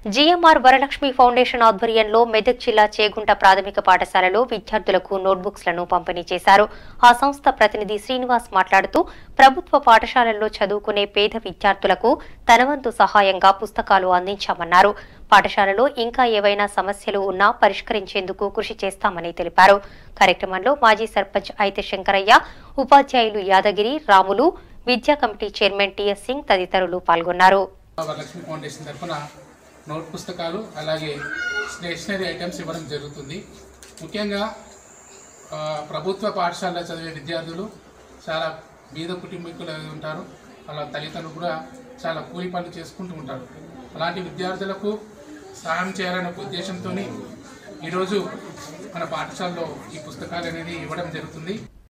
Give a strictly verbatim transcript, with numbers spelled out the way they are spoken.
GMR Varalakshmi foundation ఆధ్వర్యంలో మెదక్ జిల్లా చేగుంట ప్రాథమిక పాఠశాలలో విద్యార్థులకు నోట్బుక్స్లను పంపిణీ చేశారు. ఆ సంస్థ ప్రతినిధి శ్రీనివాస్ మాట్లాడుతూ ప్రభుత్వ పాఠశాలల్లో చదువుకునే పేద విద్యార్థులకు తనవంతు సహాయంగా పుస్తకాలు అందించామన్నారు. పాఠశాలలో ఇంకా ఏవైనా సమస్యలు ఉన్నా పరిష్కరించేందుకు కృషి చేస్తామని తెలిపారు. కార్యక్రమంలో మాజీ సర్పంచ్ అయితే శంకరయ్య, ఉపాధ్యాయులు యాదగిరి, రాములు, విద్యా కమిటీ చైర్మన్ టిఎస్ సింగ్ తదితరులు పాల్గొన్నారు. వరలక్ష్మి ఫౌండేషన్ తరఫున నోట్ పుస్తకాలు అలాగే స్టేషనరీ ఐటమ్స్ ఇవ్వడం జరుగుతుంది. ముఖ్యంగా ప్రభుత్వ పాఠశాలలో చదివే విద్యార్థులు చాలా బీద కుటుంబీకులు ఉంటారు. వాళ్ళ తల్లిదండ్రులు కూడా చాలా కూలి పనులు చేసుకుంటూ ఉంటారు. అలాంటి విద్యార్థులకు సహాయం చేయాలనే ఉద్దేశంతో ఈరోజు మన పాఠశాలలో ఈ పుస్తకాలు అనేది ఇవ్వడం జరుగుతుంది.